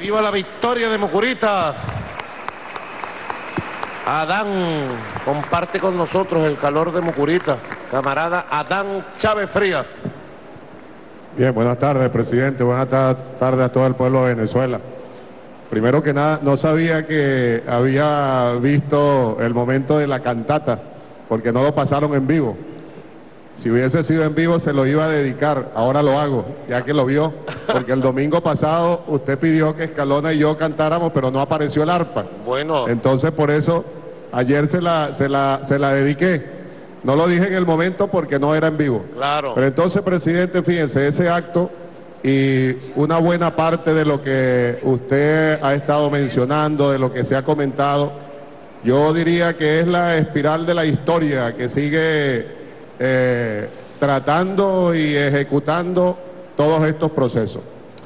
¡Viva la victoria de Mucuritas! Adán comparte con nosotros el calor de Mucuritas. Camarada Adán Chávez Frías. Bien, buenas tardes, presidente. Buenas tardes a todo el pueblo de Venezuela. Primero que nada, no sabía que había visto el momento de la cantata, porque no lo pasaron en vivo. Si hubiese sido en vivo se lo iba a dedicar, ahora lo hago, ya que lo vio, porque el domingo pasado usted pidió que Escalona y yo cantáramos, pero no apareció el arpa. Bueno. Entonces por eso ayer se la dediqué. No lo dije en el momento porque no era en vivo. Claro. Pero entonces, presidente, fíjense, ese acto y una buena parte de lo que usted ha estado mencionando, de lo que se ha comentado, yo diría que es la espiral de la historia que sigue tratando y ejecutando todos estos procesos.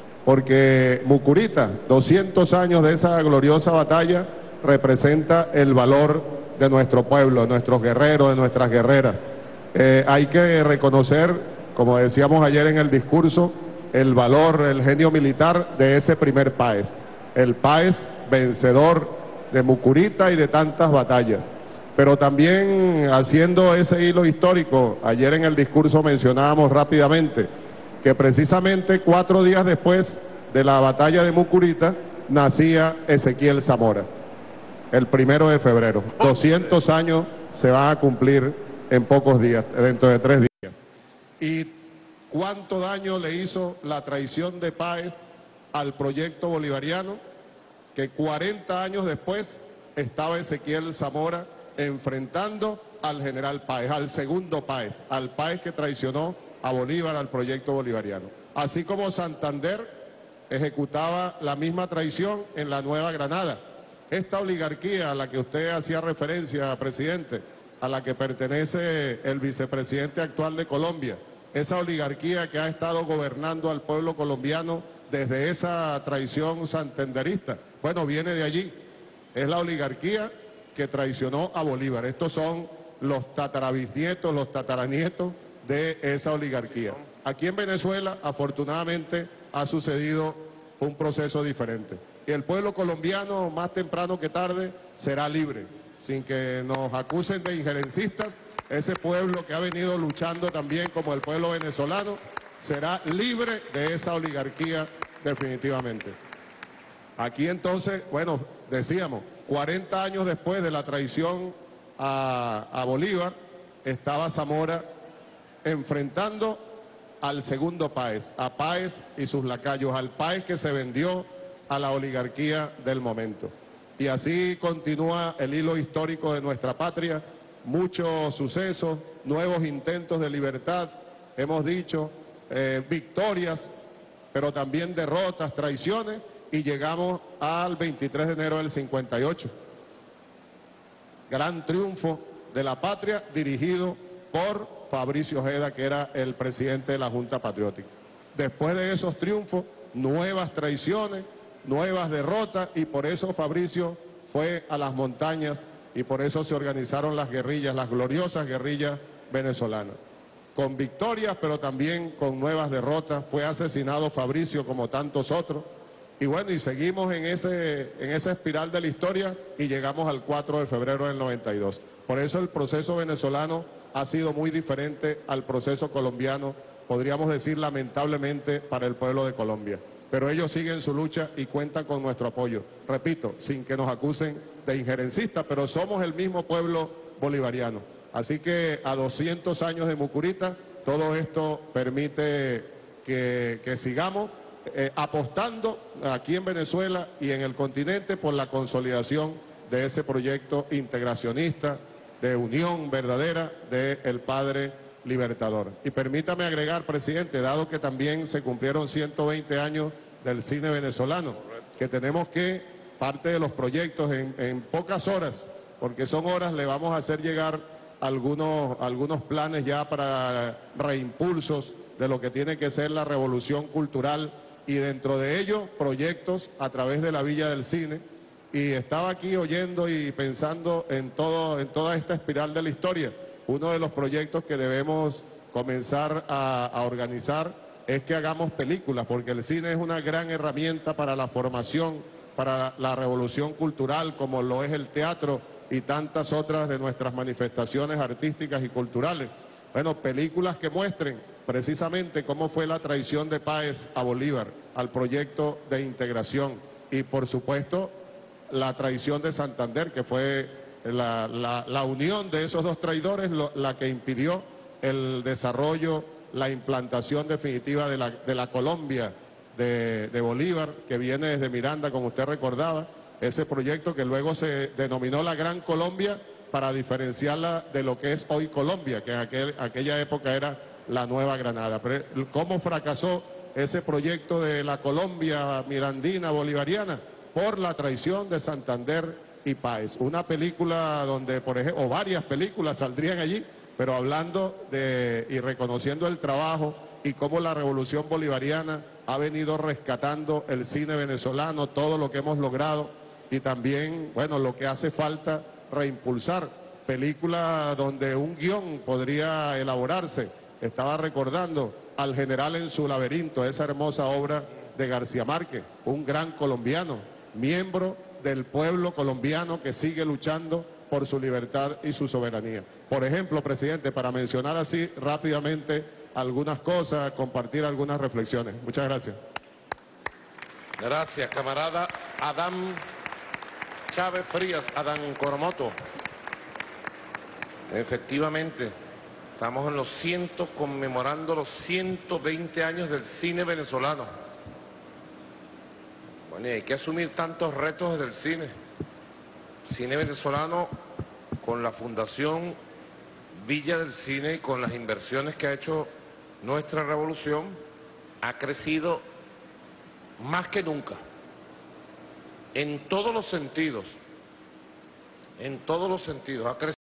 Porque Mucurita, 200 años de esa gloriosa batalla, representa el valor de nuestro pueblo, de nuestros guerreros, de nuestras guerreras. Hay que reconocer, como decíamos ayer en el discurso, el valor, el genio militar de ese primer PAES, el PAES vencedor de Mucurita y de tantas batallas. Pero también haciendo ese hilo histórico, ayer en el discurso mencionábamos rápidamente que precisamente 4 días después de la batalla de Mucurita nacía Ezequiel Zamora, el 1 de febrero. 200 años se van a cumplir en pocos días, dentro de 3 días. ¿Y cuánto daño le hizo la traición de Páez al proyecto bolivariano? Que 40 años después estaba Ezequiel Zamora enfrentando al general Páez, al segundo Páez, al Páez que traicionó a Bolívar, al proyecto bolivariano. Así como Santander ejecutaba la misma traición en la Nueva Granada. Esta oligarquía a la que usted hacía referencia, presidente, a la que pertenece el vicepresidente actual de Colombia, esa oligarquía que ha estado gobernando al pueblo colombiano desde esa traición santanderista, bueno, viene de allí. Es la oligarquía que traicionó a Bolívar. Estos son los tatarabisnietos, los tataranietos de esa oligarquía. Aquí en Venezuela, afortunadamente, ha sucedido un proceso diferente. Y el pueblo colombiano, más temprano que tarde, será libre, sin que nos acusen de injerencistas. Ese pueblo que ha venido luchando también como el pueblo venezolano, será libre de esa oligarquía definitivamente. Aquí entonces, bueno, decíamos, 40 años después de la traición a Bolívar, estaba Zamora enfrentando al segundo Páez, a Páez y sus lacayos, al Páez que se vendió a la oligarquía del momento. Y así continúa el hilo histórico de nuestra patria, muchos sucesos, nuevos intentos de libertad, hemos dicho, victorias, pero también derrotas, traiciones, y llegamos al 23 de enero del 58. Gran triunfo de la patria dirigido por Fabricio Ojeda, que era el presidente de la Junta Patriótica. Después de esos triunfos, nuevas traiciones, nuevas derrotas, y por eso Fabricio fue a las montañas y por eso se organizaron las guerrillas, las gloriosas guerrillas venezolanas. Con victorias, pero también con nuevas derrotas. Fue asesinado Fabricio como tantos otros. Y bueno, y seguimos en esa espiral de la historia y llegamos al 4 de febrero del 92. Por eso el proceso venezolano ha sido muy diferente al proceso colombiano, podríamos decir lamentablemente para el pueblo de Colombia. Pero ellos siguen su lucha y cuentan con nuestro apoyo. Repito, sin que nos acusen de injerencistas, pero somos el mismo pueblo bolivariano. Así que a 200 años de Mucurita, todo esto permite que sigamos apostando aquí en Venezuela y en el continente por la consolidación de ese proyecto integracionista, de unión verdadera del Padre Libertador. Y permítame agregar, presidente, dado que también se cumplieron 120 años del cine venezolano, que tenemos que, parte de los proyectos en pocas horas, porque son horas, le vamos a hacer llegar algunos planes ya para reimpulsos de lo que tiene que ser la revolución cultural, y dentro de ello proyectos a través de la Villa del Cine. Y estaba aquí oyendo y pensando en toda esta espiral de la historia. Uno de los proyectos que debemos comenzar a organizar es que hagamos películas, porque el cine es una gran herramienta para la formación, para la revolución cultural, como lo es el teatro y tantas otras de nuestras manifestaciones artísticas y culturales. Bueno, películas que muestren precisamente cómo fue la traición de Páez a Bolívar, al proyecto de integración, y por supuesto la traición de Santander, que fue la unión de esos dos traidores la que impidió el desarrollo, la implantación definitiva de la Colombia de Bolívar, que viene desde Miranda, como usted recordaba, ese proyecto que luego se denominó la Gran Colombia para diferenciarla de lo que es hoy Colombia, que en aquella época era la Nueva Granada. Pero ¿cómo fracasó ese proyecto de la Colombia mirandina bolivariana? Por la traición de Santander y Páez. Una película donde, por ejemplo, o varias películas saldrían allí, pero hablando y reconociendo el trabajo y cómo la revolución bolivariana ha venido rescatando el cine venezolano, todo lo que hemos logrado, y también, bueno, lo que hace falta reimpulsar. Película donde un guión podría elaborarse. Estaba recordando Al General en su laberinto, esa hermosa obra de García Márquez, un gran colombiano, miembro del pueblo colombiano que sigue luchando por su libertad y su soberanía. Por ejemplo, presidente, para mencionar así rápidamente algunas cosas, compartir algunas reflexiones. Muchas gracias. Gracias, camarada Adán Chávez Frías, Adán Coromoto. Efectivamente, estamos conmemorando los 120 años del cine venezolano. Bueno, y hay que asumir tantos retos desde el cine. Cine venezolano, con la Fundación Villa del Cine y con las inversiones que ha hecho nuestra revolución, ha crecido más que nunca, en todos los sentidos, ha crecido.